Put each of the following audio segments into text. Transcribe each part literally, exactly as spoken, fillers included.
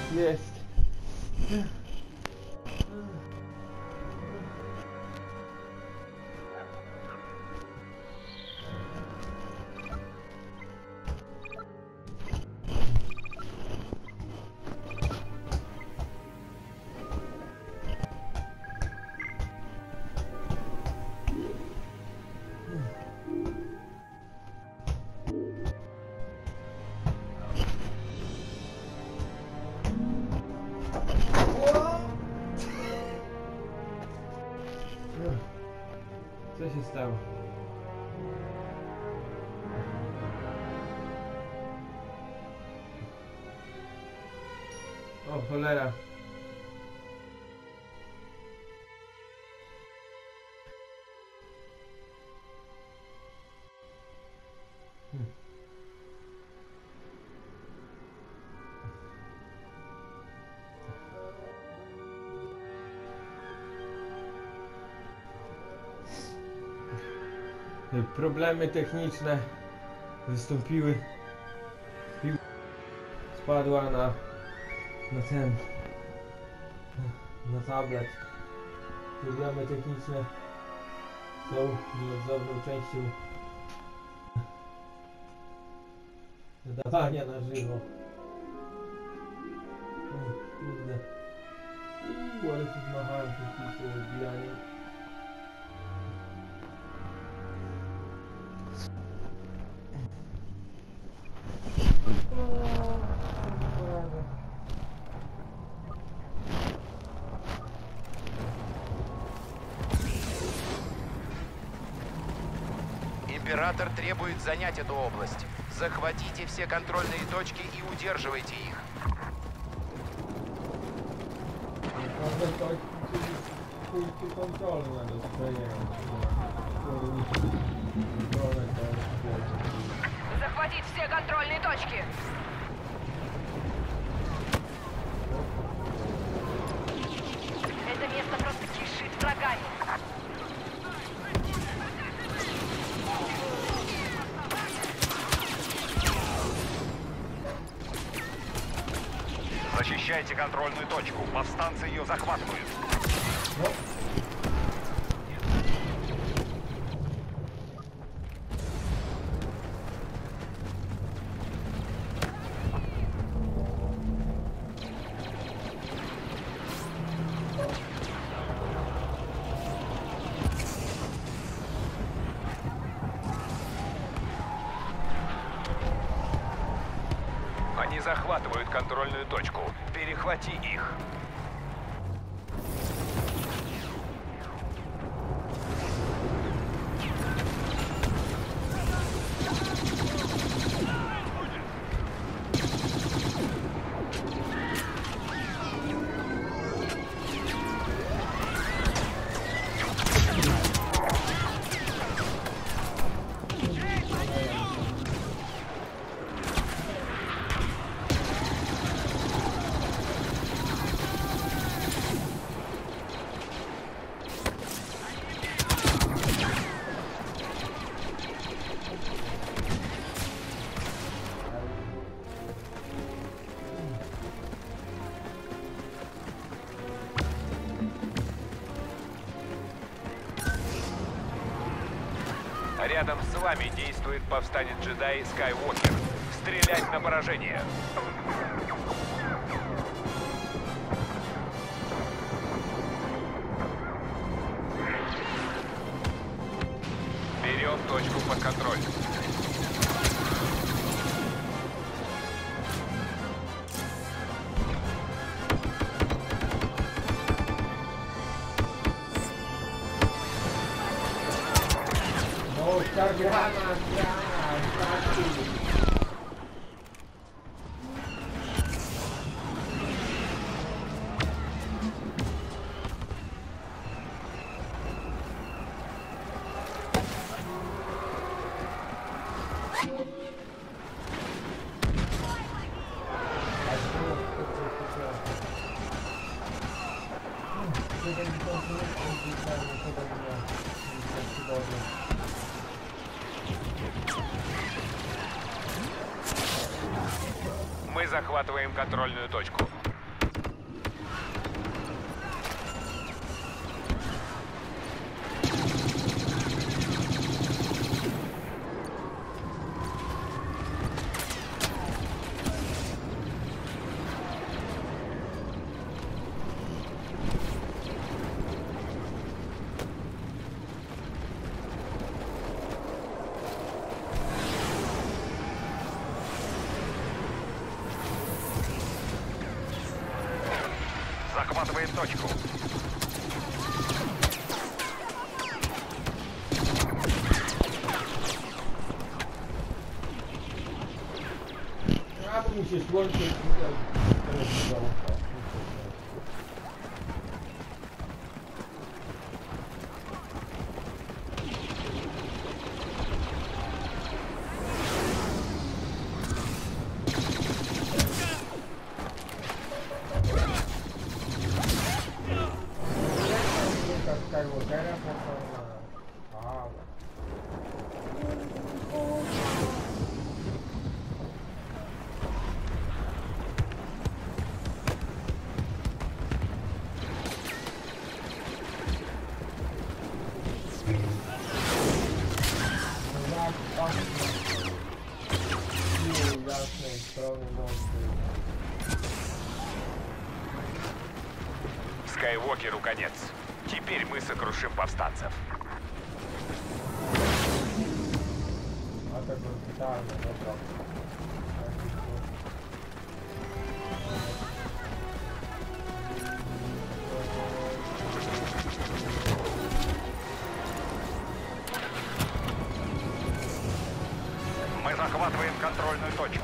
Jest. Co się stało? O cholera. Hmm. Problemy techniczne wystąpiły. Spadła na, na ten na tablet. Problemy techniczne są nieodzowną częścią nadawania na żywo. O, kurde. Uuu, ale się zmachałem przed kilku odbijaniem. Император требует занять эту область. Захватите все контрольные точки и удерживайте их. Захватить все контрольные точки. Это место просто кишит врагами. Защищайте контрольную точку. Повстанцы ее захватывают. Они захватывают контрольную точку. Перехвати их. Рядом с вами действует повстанец-джедай Скайуокер. Стрелять на поражение. Берем точку под контроль. Diana, Diana, Мы захватываем контрольную точку. захватываем точку. А, потому что сколько... Скайуокеру конец. Теперь мы сокрушим повстанцев. А так вот детально, да, правда. Мы захватываем контрольную точку.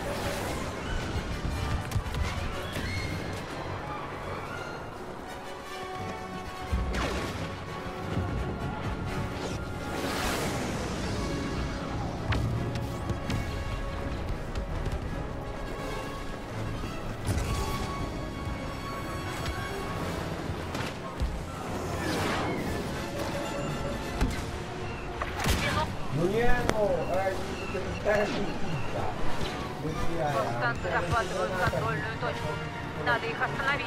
Ну не, ну, а, это такая пицца. Повстанцы захватывают контрольную точку. Надо их остановить.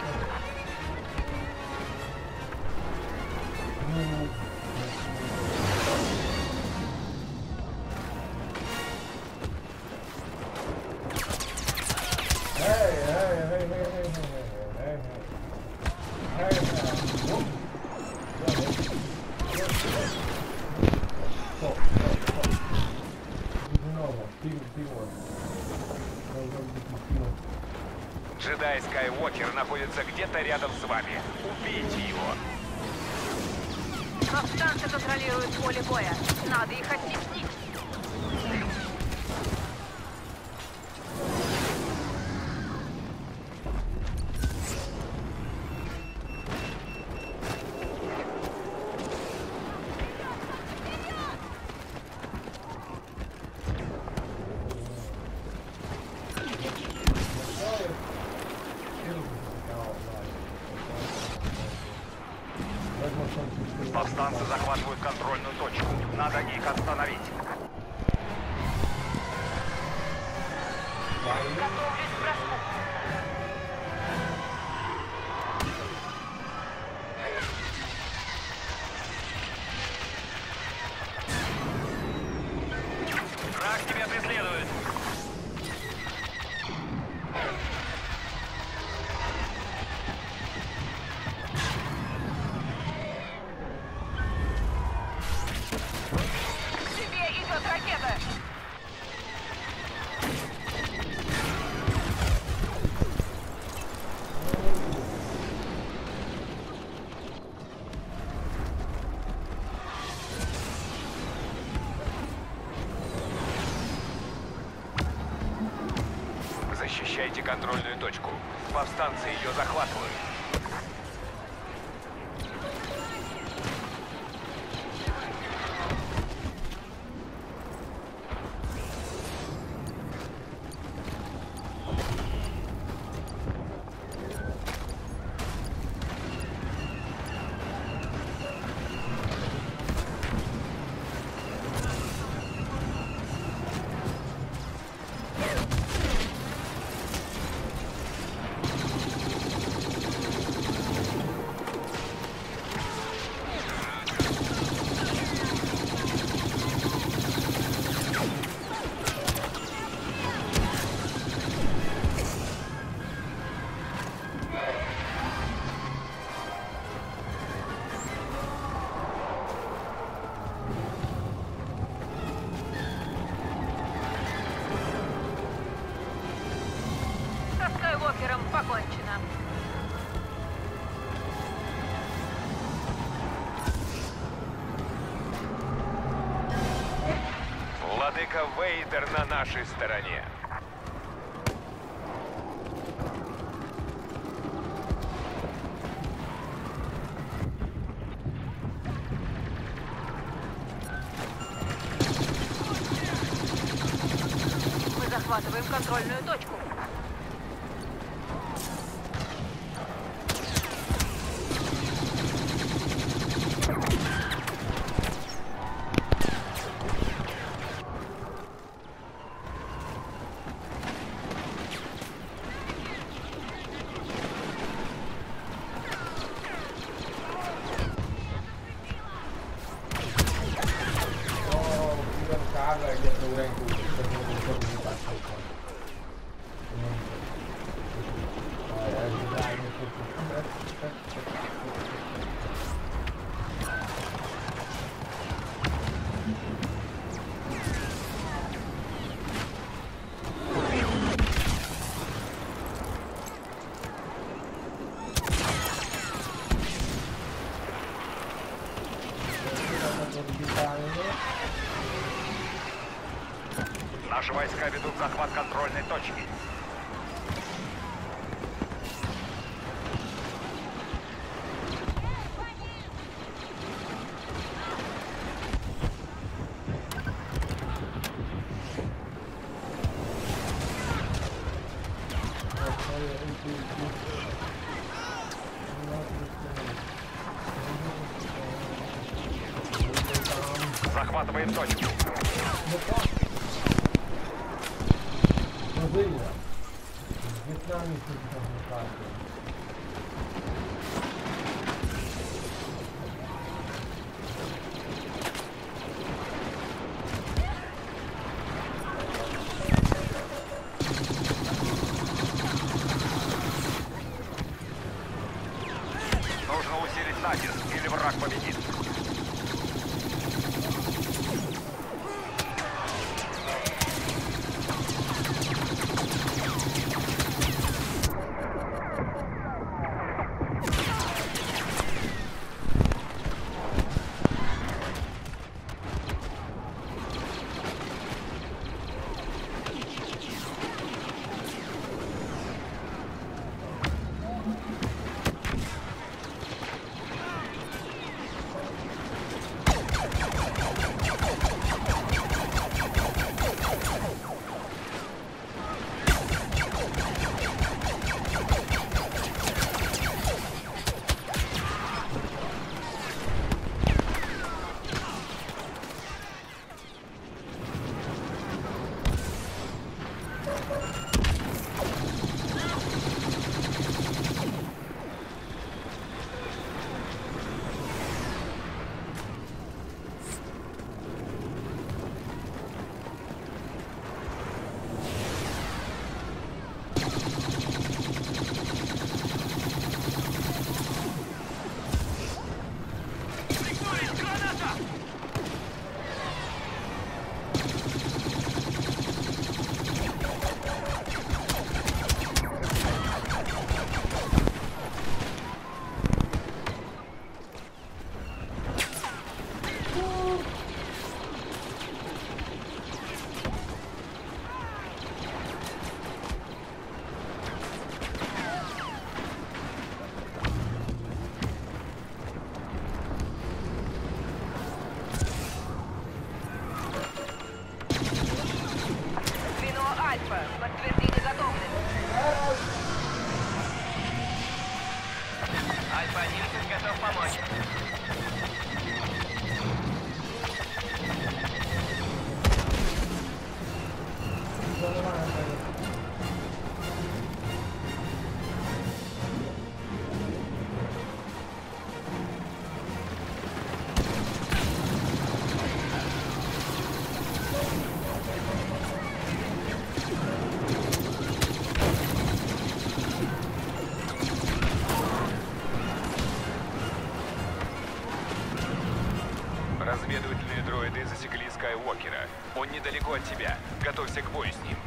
Эй, эй, эй, эй, эй, эй, эй, эй, эй, стоп, стоп, стоп. Много, пиво, пиво. Джедай Скайуокер находится где-то рядом с вами. Убейте его. Повстанцы контролируют поле боя. Надо их оттеснить. Повстанцы захватывают контрольную точку. Надо их остановить. Готовлюсь к броску. Враг тебя преследует. К тебе идет ракета. Защищайте контрольную точку. Повстанцы ее захватывают. Со Скайуокером покончено. Только Вейдер на нашей стороне. Мы захватываем контрольную точку. Наши войска ведут захват контрольной точки. Захватываем точку. Вьетнаме все Нужно усилить натиск, или враг победит. Подтверждение готовности. Альфа-один готов помочь. Разведывательные дроиды засекли Скайуокера. Он недалеко от тебя. Готовься к бою с ним.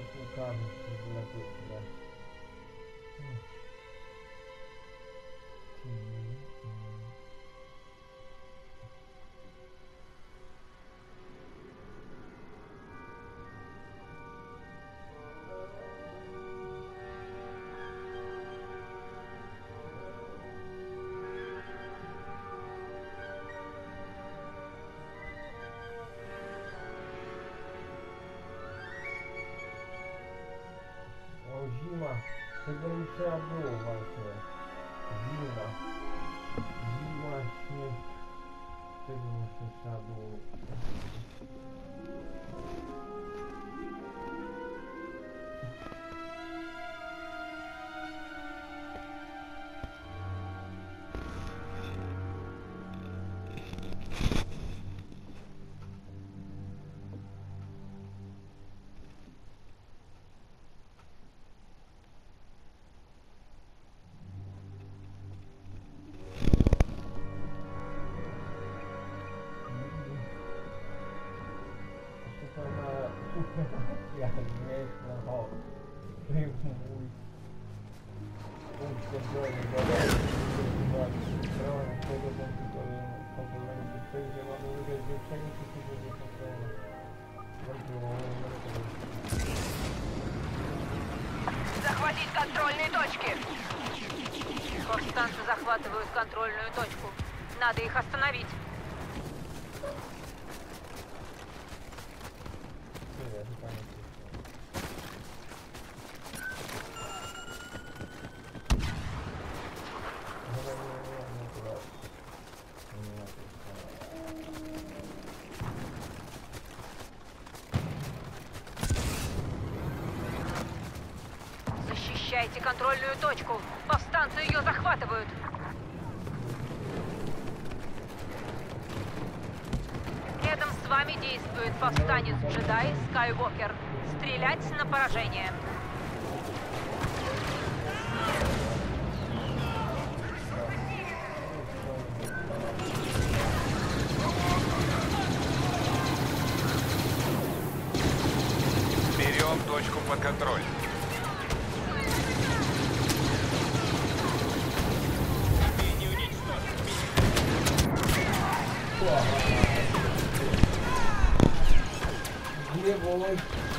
półkami, żeby lepiej grać. O, zima. Tego nie trzeba było właśnie. Zima. Zima, śnieg. Tego właśnie trzeba było. Jak jest na hok. Ty mój punkt kontrolny zadanie. Strona tego komponentu przejdzie mamy ulegać zwiększeniu przeciwnego kontrolę. Захватить контрольные точки. Повстанцы захватывают контрольную точку. Надо их остановить. Защищайте контрольную точку. Повстанцы ее захватывают. Рядом с вами действует повстанец-джедай Скайуокер. Стрелять на поражение. Берем точку под контроль. Где волой?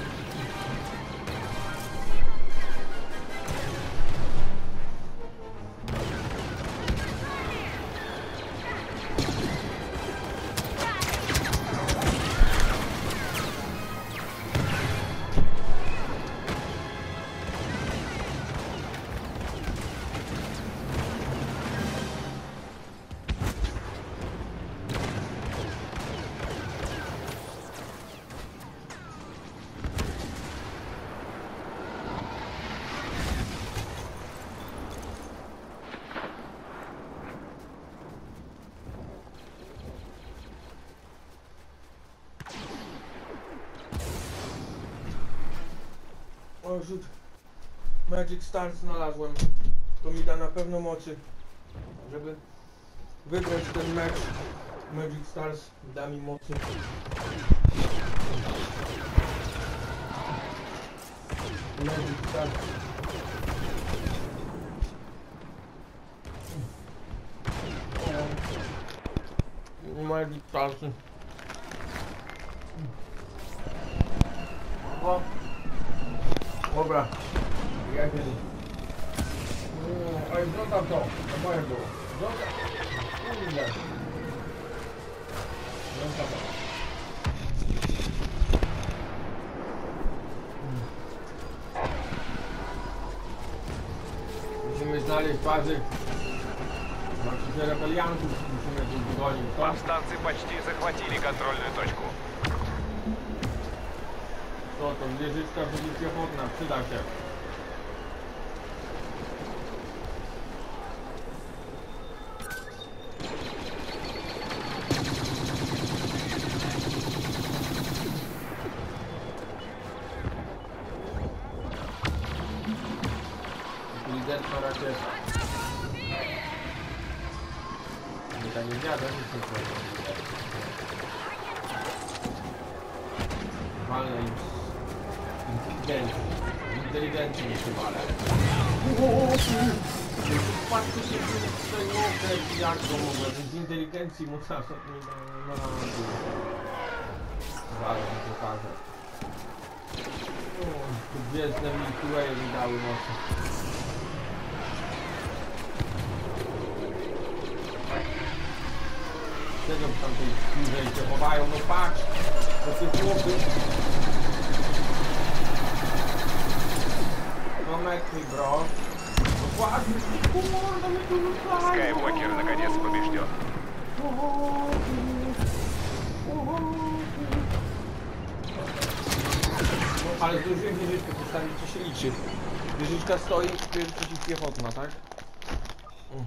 O, rzut Magic Stars znalazłem. To mi da na pewno mocy, żeby wygrać ten mecz. Magic Stars da mi mocy. Magic Stars. Magic Stars. O. Dobra, ja kiedy. Oj, zostaw to, to moje było. Zostaw. Kurde. Zostaw to. Musimy znaleźć bazy. Znaczy rebeliantów musimy tu wygonić. Повстанцы почти захватили контрольную точку. To, to wieżyczka przeciwpiechotna, przyda się. Liderstwo rakiet. Nie tak nie wiadomo, nic nie powiem. Walne im Inteligencji. Inteligencji nie chyba, ale... Patrzcie się tutaj mogę, jak go mogę, więc inteligencji mu zaraz nie da na dół. Zaraz mi pokażę. Tu gwiezdne Milky Way mi dały mocy. Czego tam tej skórze się chowają? No patrz! Do tych chłopy! No metry, bro. Dokładnie! Kurde, mnie tu rzucają! Скайуокер наконец побежден. No, ale zdążyłem wieżyczkę postawić, co się liczy. Wieżyczka stoi, przeciwpiechotna, tak? Mm.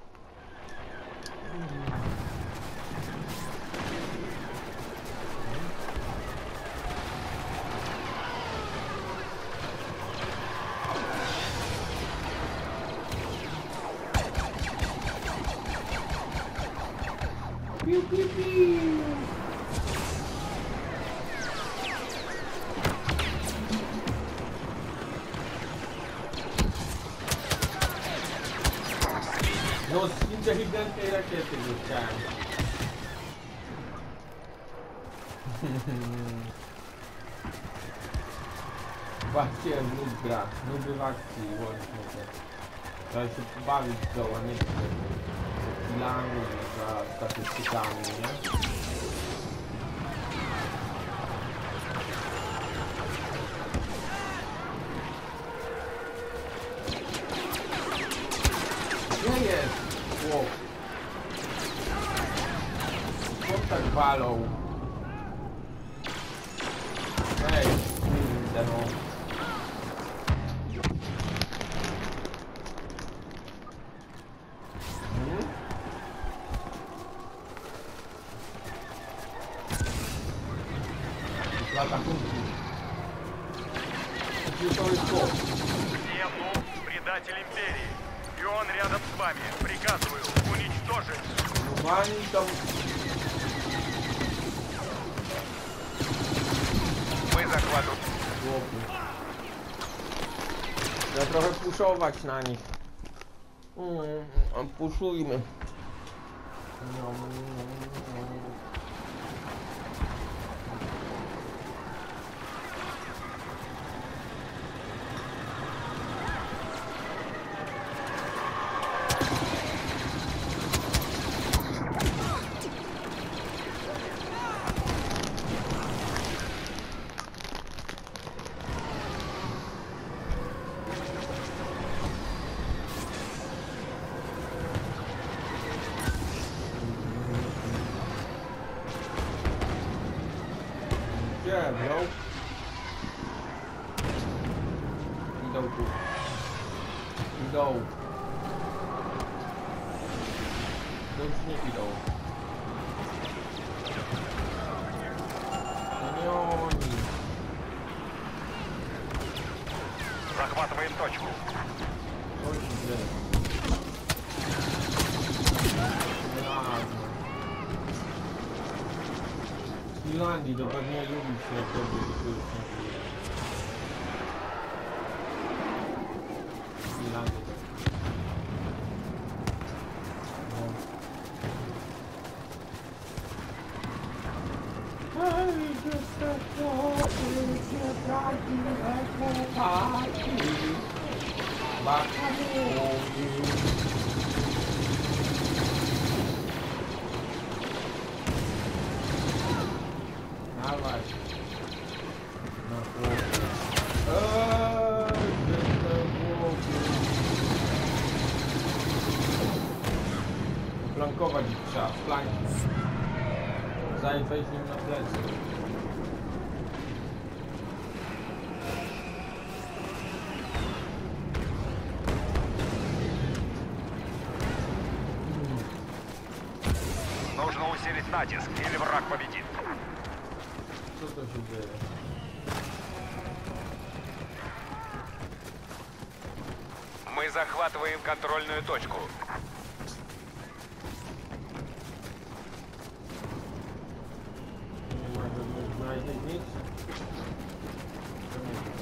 Piu, piu, piu. No z inteligentnej rakiety nie chciałem. Właśnie nóg gra, nuby w akcji łącznie te. Trzeba się pobawić w to, a nie z kilami, za statystykami, nie? Gdzie jest chłop? Chłop tak walą. Ej, kurde no. Hmm? Lata punktów. Gdzie to jest chłop? Нету, предатель Империи. И он рядом с вами. Приказываю уничтожить. No wani tam... Мы захватываем. Chłopy. Trzeba trochę puszować na nich. Mm, puszujmy. No, no, no. Gdzie, bro? Idą tu. Idą. To już nie idą. To nie oni. Захватываем точку. Chodź, gdzie? Jasne. Z Finlandii to pewnie lubi się wtedy wykuć. Z Finlandii to... No. Hej, dziecko, się prawdziwe chłopaki. Bakary. Dawaj. Na chłopie. Eee, dziecko, chłopie. Flankować ich trzeba, flanki. Zanim wejść nim na plecy. Нужно усилить натиск, или враг победит. Co to się dzieje? Мы захватываем контрольную точку. Nie ma żadnych znajdzieć nic? To nie wiem.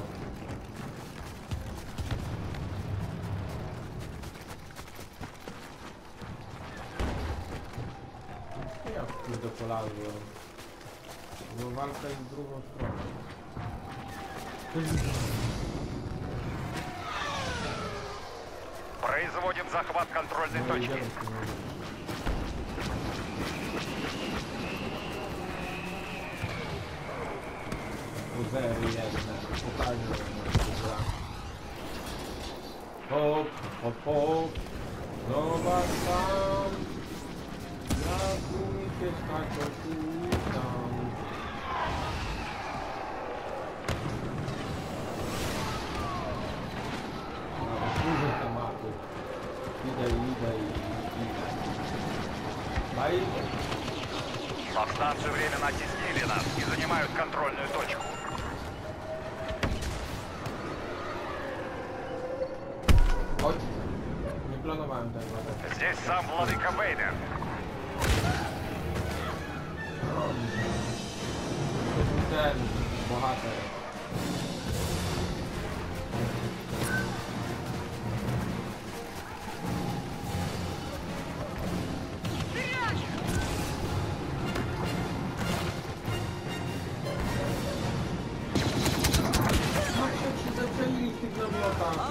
kurde polazłem. No walka jest w drugą stronę. Производим захват контрольной точки. Uzery jedne, pokażę. Hop, hop, hop. Zobacz tam. Jak umiecie skakać tu i tam. Nawet duże tematy. Idę, idę i idę. Bye. Повстанцы временно оттеснили нас и занимают контрольную точку. Chodź. Nie planowałem tego. tak. Здесь сам владыка Вейдер. To był ten bohater. Jak się zaczęli w tych namiotach?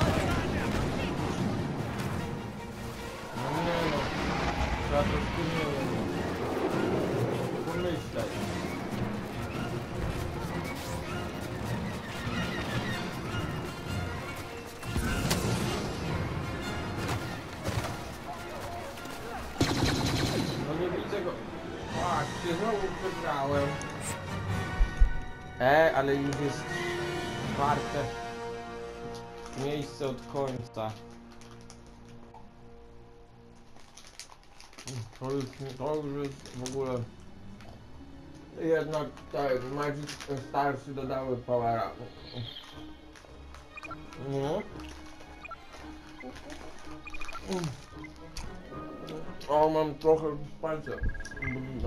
No nie no, trzeba to wspólnie pomyśleć. No nie widzę go. Właśnie, znowu przegrałem. E, ale już jest czwarte miejsce od końca. To już, to już jest w ogóle... Jednak tak, Magic Starsy dodały powera. No. O, mam trochę palce. No.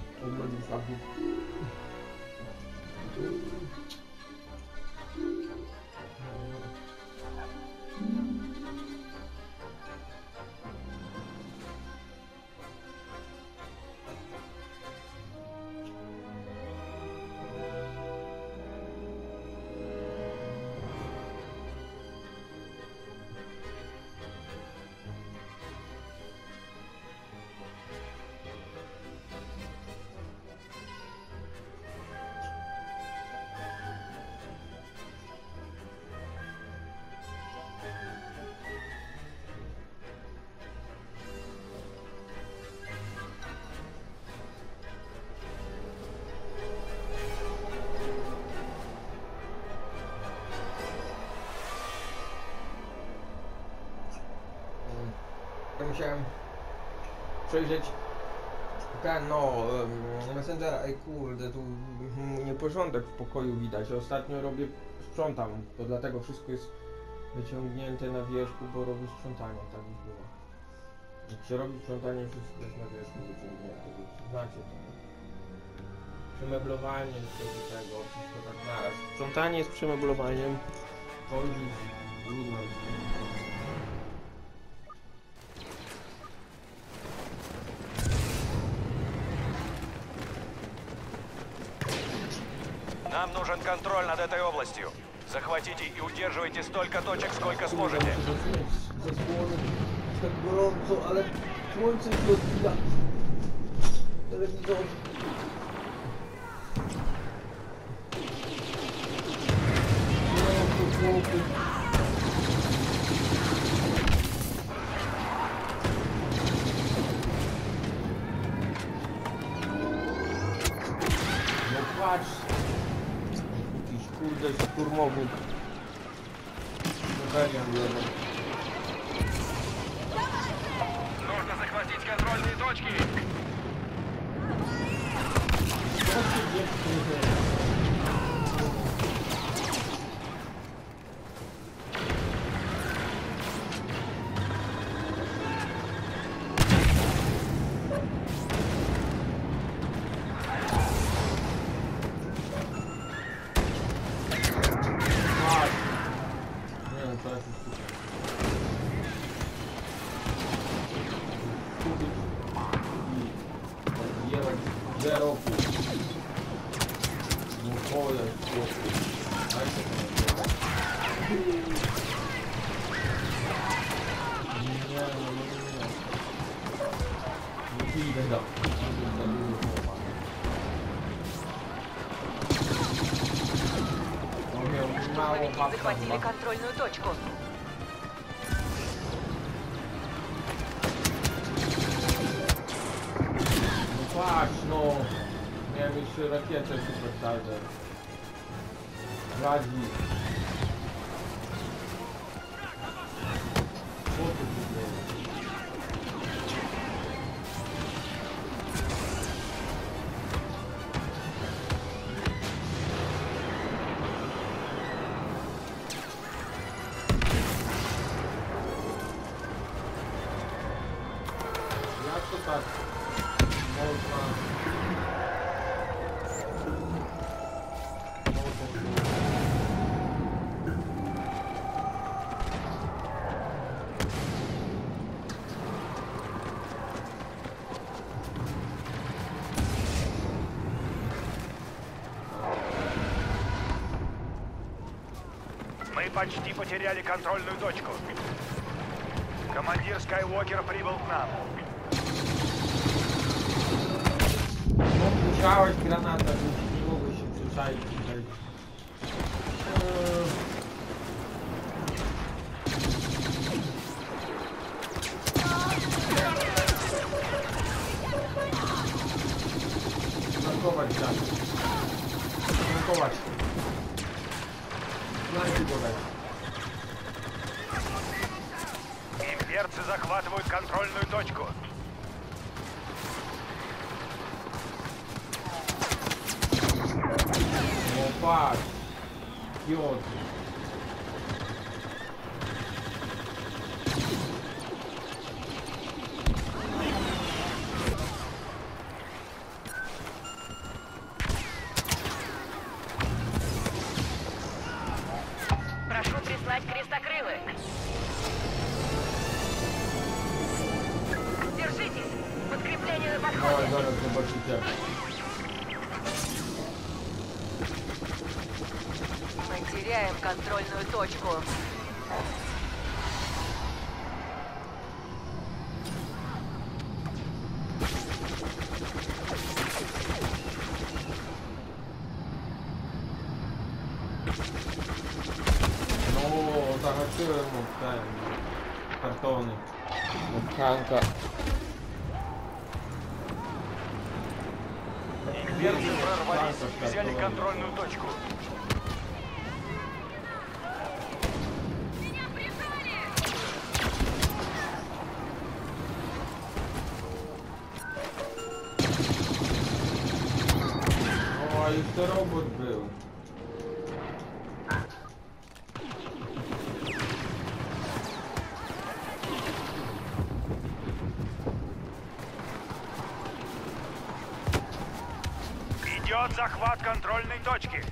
Musiałem przejrzeć ten, no, Messengera. Ej kurde, tu nieporządek w pokoju widać. Ostatnio robię, sprzątam, to dlatego wszystko jest wyciągnięte na wierzchu, bo robię sprzątanie, tak już było. Jak się robi sprzątanie, wszystko jest na wierzchu wyciągnięte, znacie to. Przemeblowanie, tego, tego, wszystko tak naraz. Sprzątanie z przemeblowaniem, to już jest trudno. Нам нужен контроль над этой областью. Захватите и удерживайте столько точек, сколько сможете. Zasłony, tak gorąco, ale słońce się odbija. Telewizor. No patrz. Jakiś kurde szturmownik. Rebelian jeden. Нужно захватить контрольные точки. Co się dzieje w tym grze? Nie wiem, co jest tutaj. Kupić i Zero pół. No to jest chłopie. Dajcie to na Nie, no nie, nie, nie. Nie idę do. Грузовики захватили контрольную точку. No patrz, no. Miałem jeszcze rakietę Super Charger. Radzi. Co ty tu dzieje? Jak to tak można... Мы почти потеряли контрольную точку. Командир Скайуокер прибыл к нам. No, musiałeś granata rzucić, nie mogłeś się przyczaić tutaj. Eee... Flankować dziad. Flankować. Flanki dodać. Имперцы захватывают контрольную точку. No patrz. Piotr. Прошу прислать крестокрылы. Держитесь! Подкрепление на Oj, подходе! zaraz zobaczycie. Мы теряем контрольную точку. No, zahaczyłem od ten... kartony. Od Hanka. Имперцы прорвались и взяли контрольную точку. O, a już to robot był. Идет захват контрольной точки.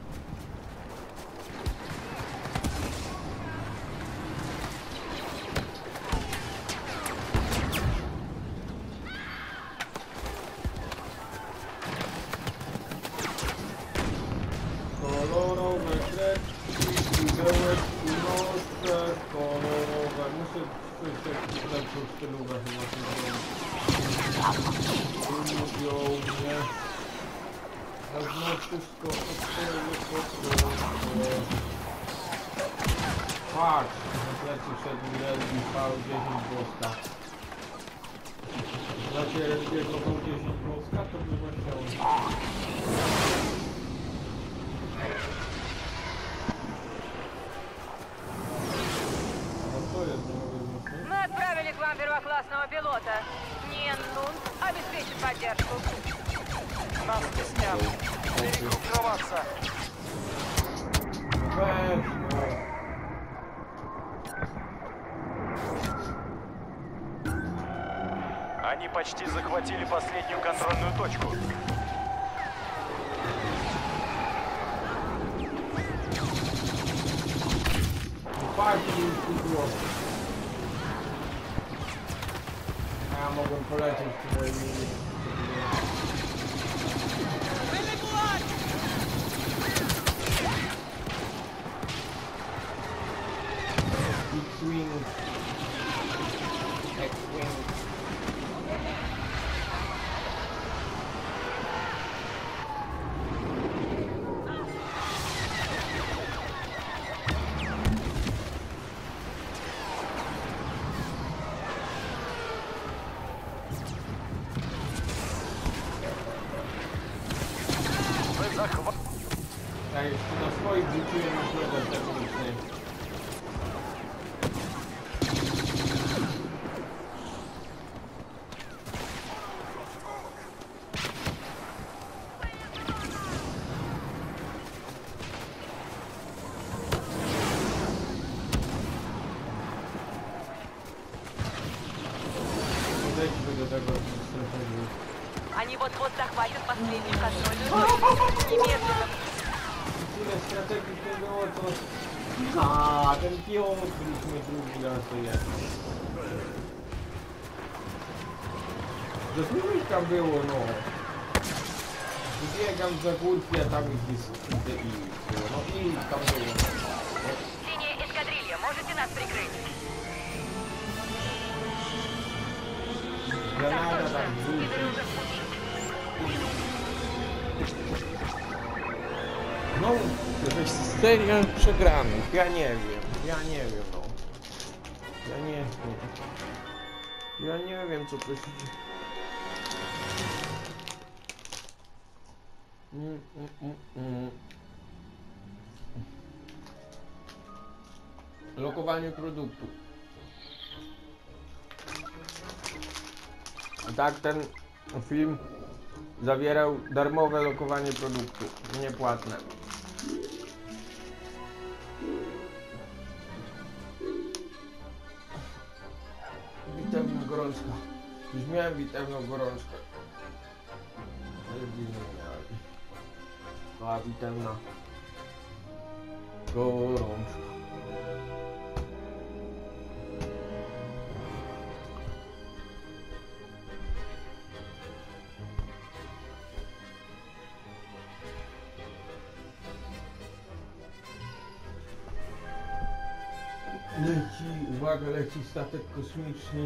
Kolorowe kredki, pudełek, nosze, kolorowe. Muszę coś lepszą stylówę chyba sobie zrobić. Lubią mnie. A znać wszystko od tego początku. Patrz, na plecy szedł Redmi V dziesięć włoska. Znacie Redmiego V dziesięć włoska? To by właśnie on. Мы отправили к вам первоклассного пилота. Ниен Лун обеспечит поддержку. Нас стеснял. Перегруппироваться. Они почти захватили последнюю контрольную точку. Ja mogłem polecieć tutaj. Ja jeszcze na swoich wrzuciłem na środek techniczny. Podejdźmy do tego strefowego. Они вот-вот захватят последнюю контрольную точку. Немедленно. Tyle strategii to było, to... A, ten pion, któryśmy drugi raz to jest. Do trójka było, no. Biegam za górki, a tam ich jest idę i było. No i tam było. No. Синяя эскадрилья, можете нас прикрыть? Granada Так tam точно. Киберы rzuci. уже в пути. No, jakaś seria przegranych. Ja nie wiem, ja nie wiem, no. Ja nie wiem. Ja nie wiem, co to się dzieje. Mm, mm, mm, mm. Lokowanie produktu. Tak, ten film zawierał darmowe lokowanie produktu, niepłatne. Bitewna gorączka. Już miałem bitewną gorączkę. Ale dziś nie miałem. A bitewna gorączka. Leci, uwaga, leci statek kosmiczny.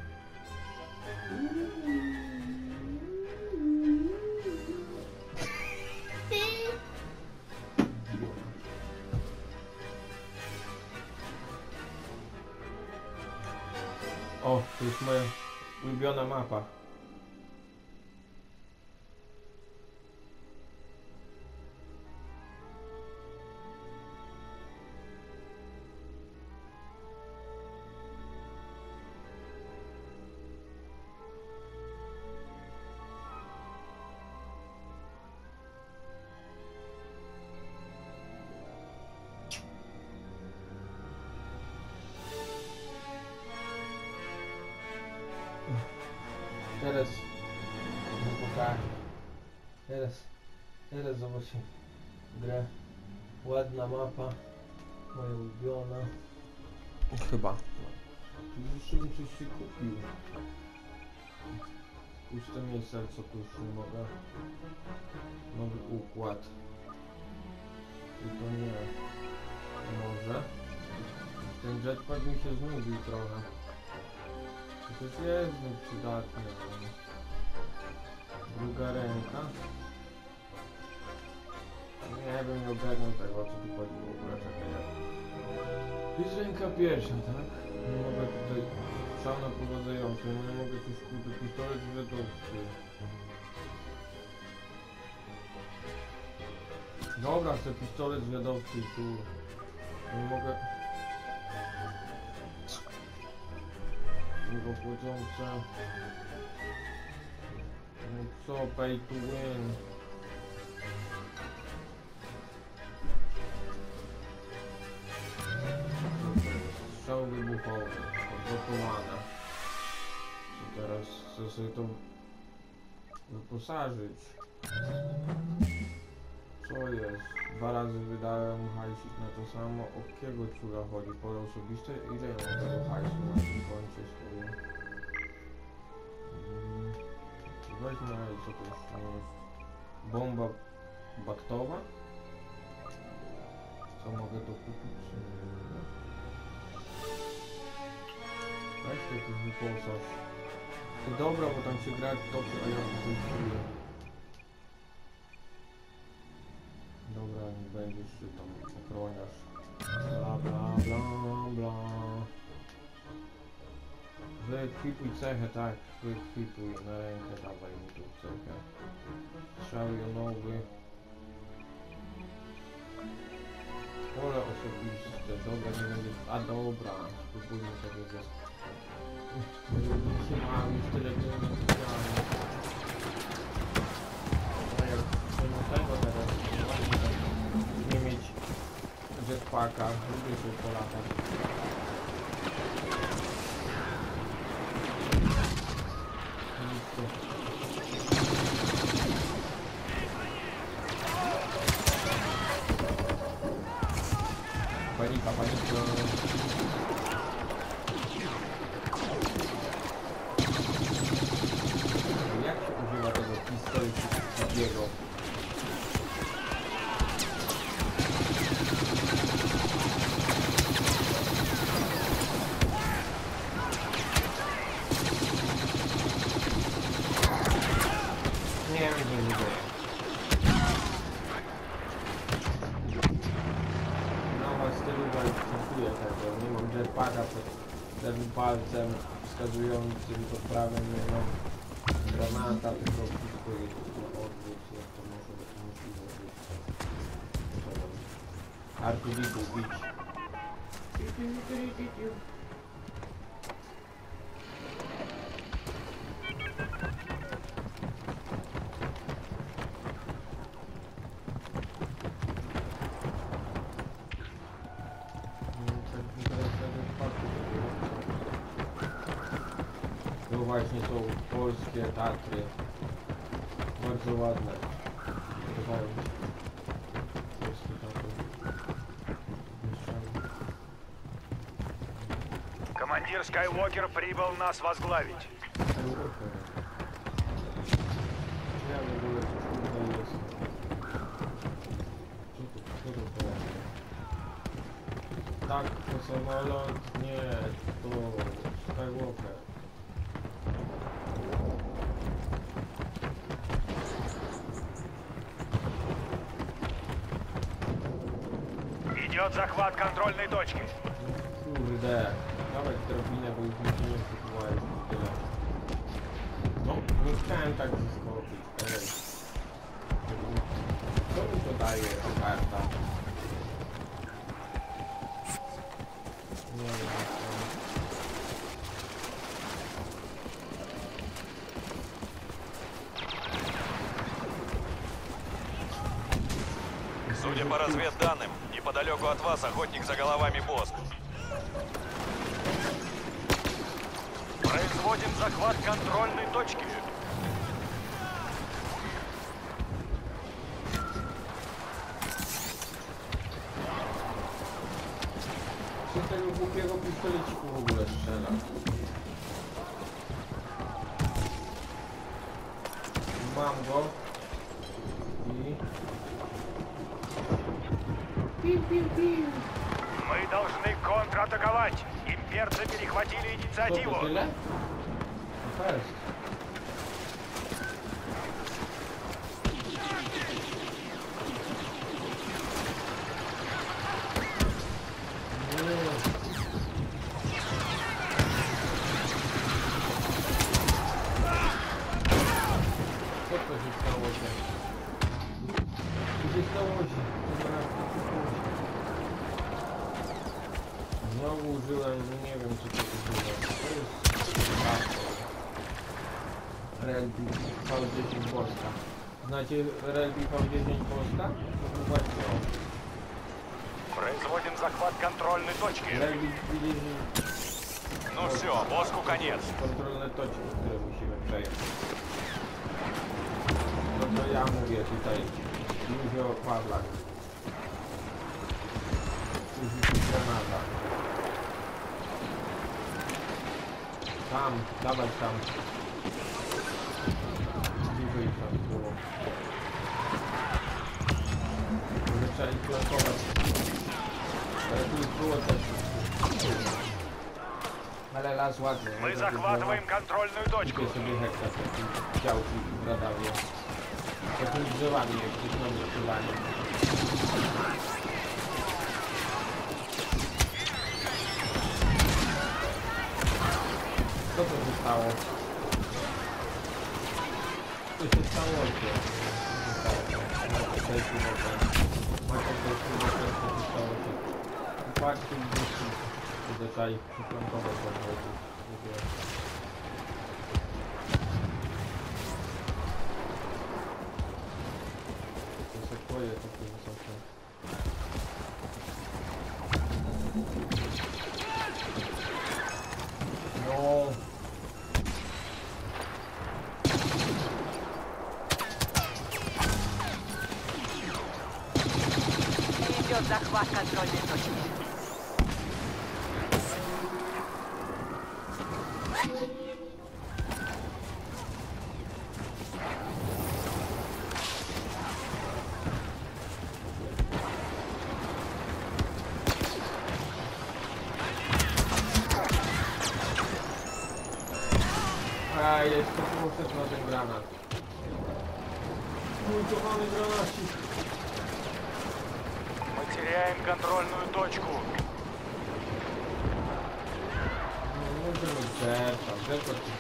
O, to jest moja ulubiona mapa. Teraz, no pokażę. Teraz, teraz zobaczymy grę. Ładna mapa, moja ulubiona. Chyba. Jeszcze bym coś się kupił. Puste miejsca, co tu już nie mogę. Nowy układ. Tylko nie. Może. Ten jetpack mi się znudził trochę. To też jest przydatne. Druga ręka. Nie wiem, nie ogarniam tego, o co tu chodzi w ogóle. Czekaj, jak. To jest ręka pierwsza, tak? Nie mogę tutaj... Strzał naprowadzający, nie mogę tu skupić pistolet wywiadowczy. Dobra, chcę pistolet zwiadowczy tu. Nie mogę... Jego płacące. No co, pay to win. Strzał wybuchowy, odblokowane. I teraz chcę sobie to wyposażyć. Co jest? Dwa razy wydałem hajsik na to samo. O jakiego ciula chodzi? Pole osobiste? Ile ja mam tego hajsu na tym koncie swoim? Hmm. Weźmy, co to jeszcze jest? Bomba baktowa? Co mogę to kupić? Weź to jakiś wyposaż. To dobra, bo tam się gra dobrze, a ja tutaj czuję. Dobra, nie będziesz się tam ochroniarz. Bla bla bla bla. Wyekwipuj cechę, tak, wyekwipuj na rękę, dawaj mi tu cechę. Strzał jonowy. Pole osobiste, dobra, nie będzie... A dobra, spróbujmy sobie go. Nie mam już tyle pieniędzy. No jak chcemy tego teraz, nie mieć jetpacka, lubię się polatać. Panika, panika. Jak się używa tego pistoletu takiego? Nie wiem, nie wiem. Styluwa już dziękuję tego, nie mam jetpacka pod lewym palcem wskazującym pod prawym, nie mam granata, tylko wszystko jest na odwrót, jak to może być możliwe być. Artudiku bić. No właśnie są polskie Tatry. Bardzo ładne. Podobają mi się. Polskie Tatry. Командир Скайуокер прибыл нас возглавить. Ja w ogóle co tutaj jest. Co tu, co tu teraz? Tak, to samolot, nie, to Skywalker. Идет захват контрольной точки. Kurde, dawaj drobinę, bo już mi się nie przykuwałeś tyle. No, nie chciałem tak zeskoczyć, ej. Co mi to daje ta karta? Nie wiem, Судя по разведданным, неподалеку от вас охотник за головами босс. Производим захват контрольной точки. Czy tego głupiego pistoleciku w ogóle strzela? Mam go. I... Piu, piu, piu. Мы должны контратаковать. Имперцы перехватили Co инициативу. to tyle? No to jest. Co to się stało się? Co się stało się? Znowu użyłem, nie wiem co to użyłem. To jest... Relbi V dziesięć Polska. Znacie Relbi V dziesięć Polska? No właśnie o. Производим захват контрольной точки. Relbi dziesięć... Ну все, босску конец. Kontrolne toczki, które musimy przejąć. No to ja mówię tutaj. Józio Pawlak. Użyć granata. Tam, dawaj tam. Bliżej tam było. Może trzeba ich flankować. Ale tu już było też. Ale las ładny. Мы захватываем контрольную точку. Kupię sobie hektar takich działki w Radowie. Takimi drzewami, jak wygląda strzelanie. Co to się stało? Co się stało? Co się Tutaj tu na ten. Macie tutaj tu na ten, co zostało się. I patrzcie, gdzieś tu zaczęli przyfrontować do wody. To sekwoje takie wysokie. No. Идет захват контрольной точки. A jeszcze muszę na ten granat. Mój kochany granacik. Мы теряем контрольную точку. Nie możemy zerwać, zerwać się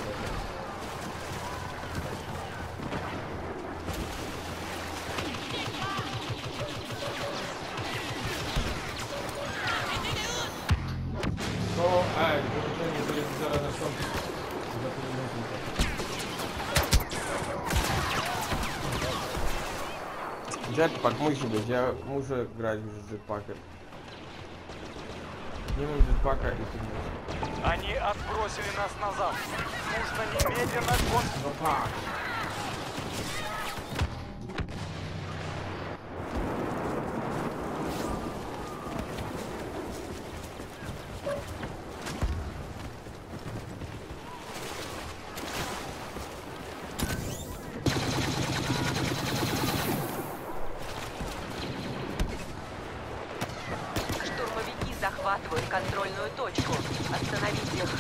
to, ej, wyłączenie telewizora nastąpi. Za to nie możliwe. Jetpack musi być, ja muszę grać już z jetpackiem. Nie mam jetpacka i tu nie. Они отбросили нас назад. Нужно немедленно кон... No tak. Штурмовики захватывают контрольную точку. Остановить их.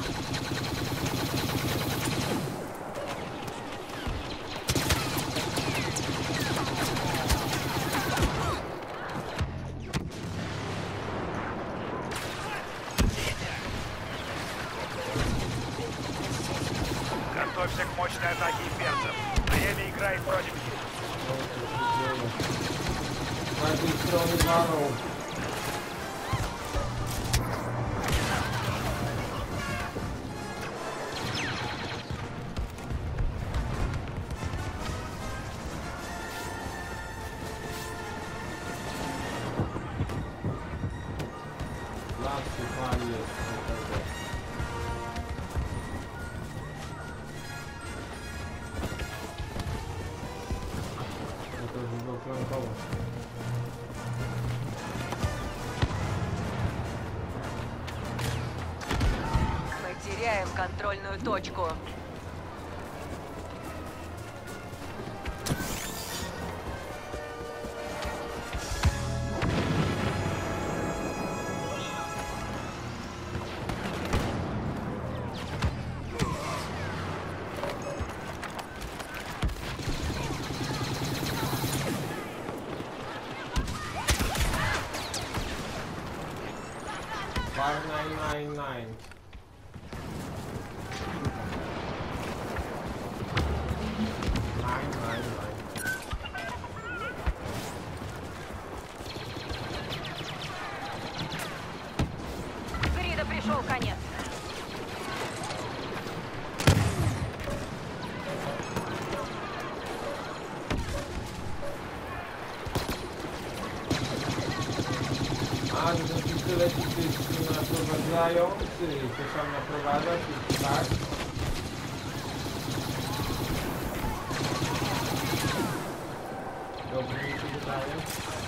Готовься к мощной атаке имперцев. Время играет против них. Z tej strony walą. Lasy pali jest do tego. No to już było flankować. Мы теряем контрольную точку. five nine nine nine. Nine nine nine. Грида пришел конец. A, że ten pistolecik jest naprowadzający, to sam naprowadza, czy tak? Dobrze mi się wydaje.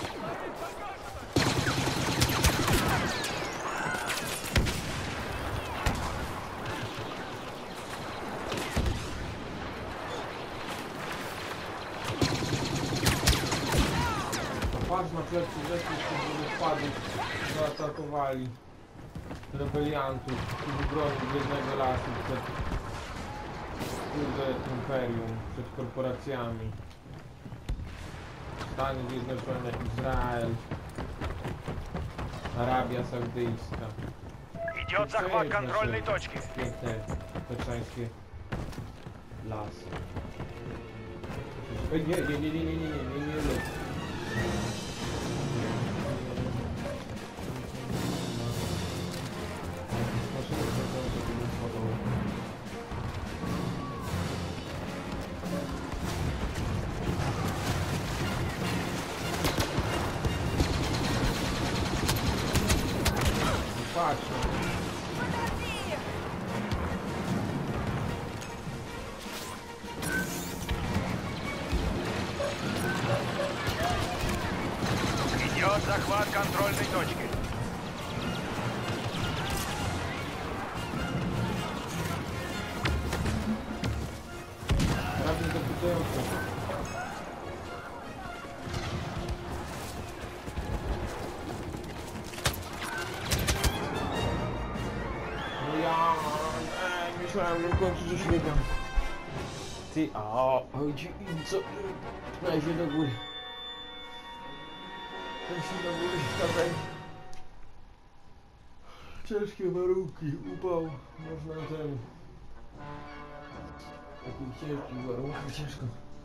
Patrz na plecy, rzeczy, żeby wpadli, zaatakowali rebeliantów, którzy bronią biednego lasu przed kurde imperium, przed korporacjami. Stany Zjednoczone, Izrael, Arabia Saudyjska. Идет захват контрольной точки. Piękne taczańskie lasy. Ej, nie, nie, nie, nie, nie, nie, nie, nie, nie. Patrz. Идет захват контрольной точки. Prawie dokuczające. No ja... E, myślałem, że w końcu coś wygram. Ty, a oj, i co? Daj się do góry. Daj się do góry, dawaj. Ciężkie warunki, upał. Można ten... Takich ciężkich warunków, ciężko.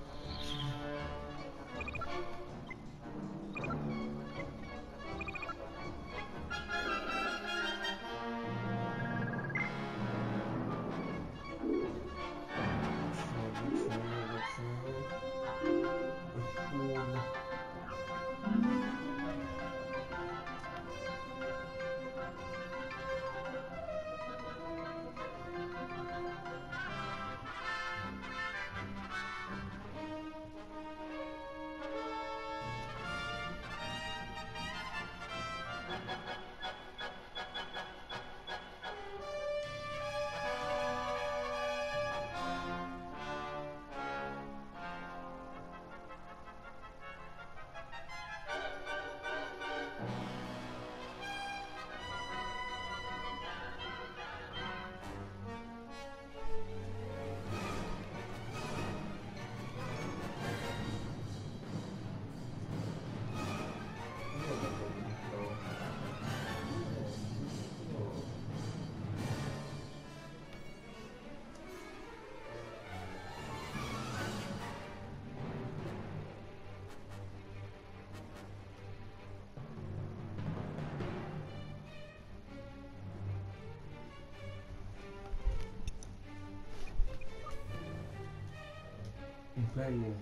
Imperium.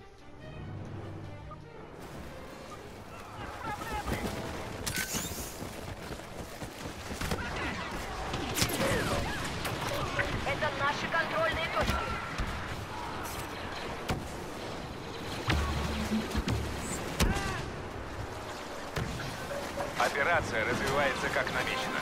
Это наши контрольные точки. Операция развивается как намечено.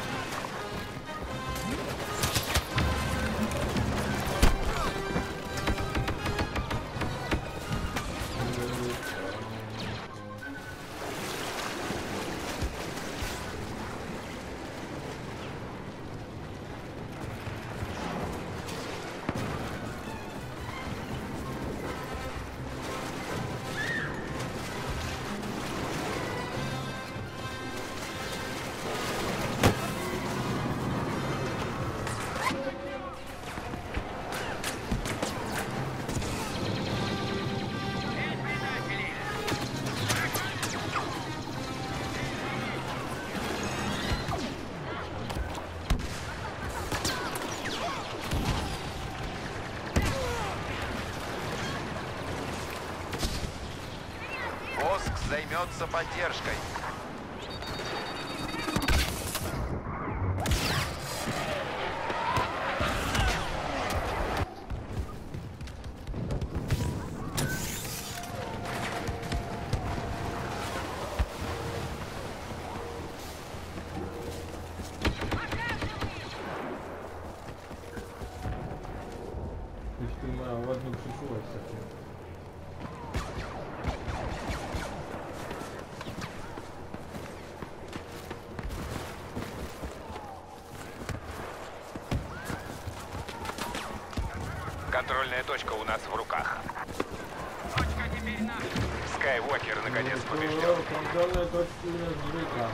Займется поддержкой. Już tu ma ładnie przyszłość takie. Контрольная точка у нас в руках. Скайуокер наконец побежден. Контрольная точка у нас в руках.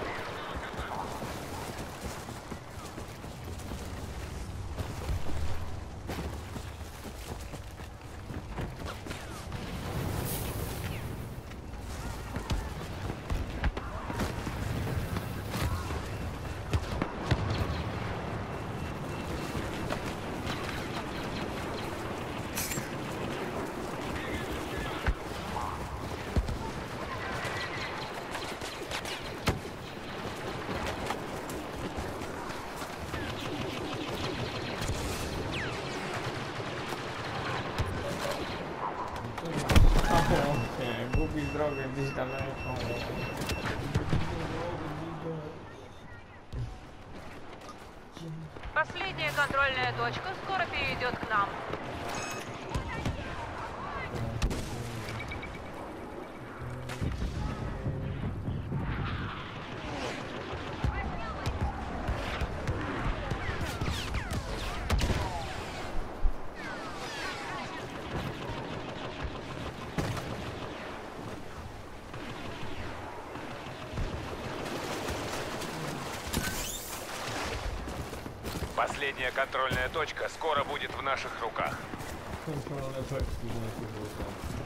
Jakbyś drogę gdzieś daleko. Последняя контрольная точка скоро перейдет к нам. Последняя контрольная точка скоро будет в наших руках. Kontrolne точки, значит, вот так.